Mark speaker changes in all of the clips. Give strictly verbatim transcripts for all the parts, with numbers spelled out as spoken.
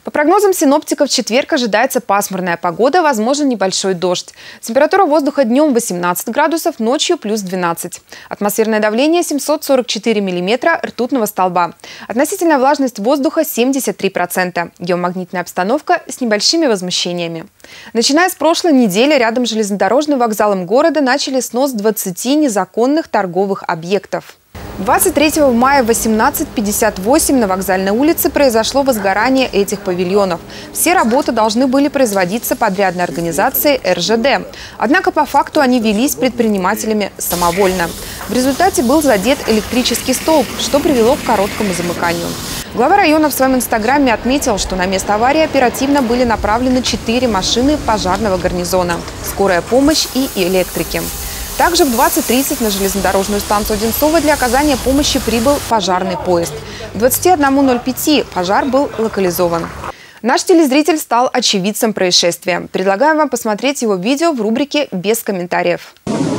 Speaker 1: По прогнозам синоптиков, в четверг ожидается пасмурная погода, возможен небольшой дождь. Температура воздуха днем восемнадцать градусов, ночью плюс двенадцать. Атмосферное давление семьсот сорок четыре миллиметра ртутного столба. Относительная влажность воздуха семьдесят три процента. Геомагнитная обстановка с небольшими возмущениями. Начиная с прошлой недели рядом с железнодорожным вокзалом города начали снос двадцати незаконных торговых объектов. двадцать третьего мая в восемнадцать пятьдесят восемь на Вокзальной улице произошло возгорание этих павильонов. Все работы должны были производиться подрядной организацией эр жэ дэ. Однако по факту они велись предпринимателями самовольно. В результате был задет электрический столб, что привело к короткому замыканию. Глава района в своем инстаграме отметил, что на место аварии оперативно были направлены четыре машины пожарного гарнизона, скорая помощь и электрики. Также в двадцать тридцать на железнодорожную станцию Одинцово для оказания помощи прибыл пожарный поезд. В двадцать один ноль пять пожар был локализован. Наш телезритель стал очевидцем происшествия. Предлагаем вам посмотреть его видео в рубрике «Без комментариев».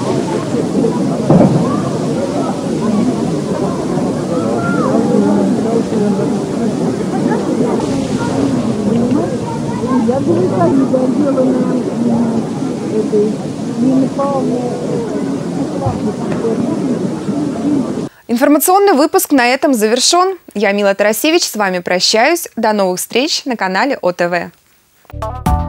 Speaker 1: Информационный выпуск на этом завершен. Я, Мила Тарасевич, с вами прощаюсь. До новых встреч на канале о тэ вэ.